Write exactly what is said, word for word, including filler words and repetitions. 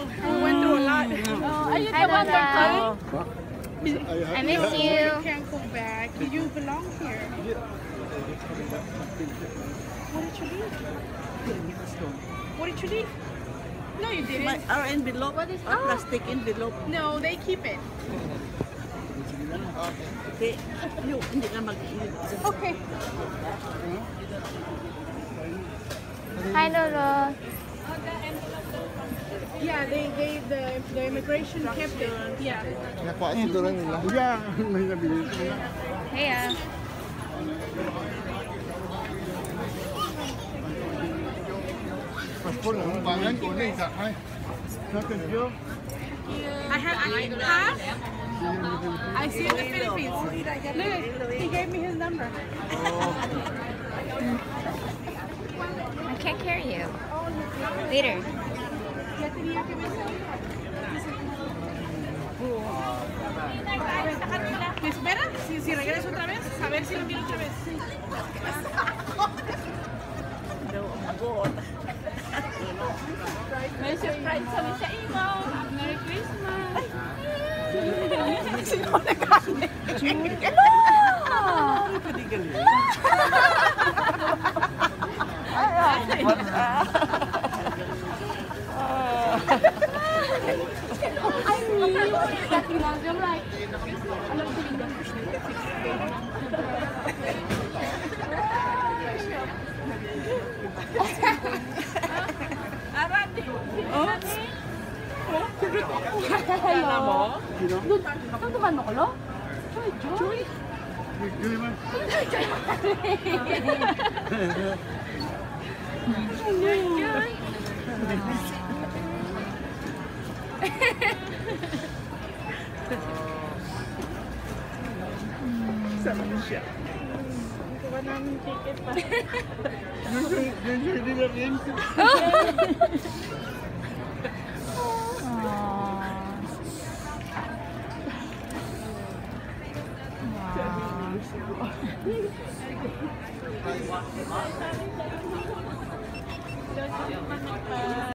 We went through a lot. Oh, are you the one that I miss you. You can't go back. You belong here. What did you leave? What did you leave? No, you didn't. My, our envelope. What is our oh. plastic envelope? No, they keep it. Okay. You, hindi na mag Okay. Hi, Lolo. Yeah, they, they, the, the immigration kept it. Yeah. Yeah. Hey, uh. I have I have I see in the Philippines. Look, he gave me his number. I can't carry you. Later. ¿Ya tenía que venir? ¿Me esperan? Si, si regreso otra vez, a ver si lo miro otra vez. May surprise kami sa iyo. Merry Christmas. Sino nagkakit? Hello! I'm like, Hello? Saan ka ba nakalo? Joy, Joy? Joy man. Joy, Joy? Sama siya. kuha namin ticket pa. Joy, di na rin. Wow.